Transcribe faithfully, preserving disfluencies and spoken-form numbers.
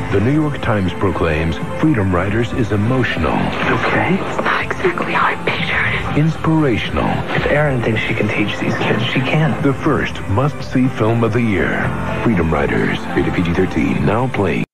The New York Times proclaims Freedom Riders is emotional. Okay. It's not exactly how I pictured it. Inspirational. If Erin thinks she can teach these kids, she can. The first must-see film of the year. Freedom Riders, rated P G thirteen, now playing.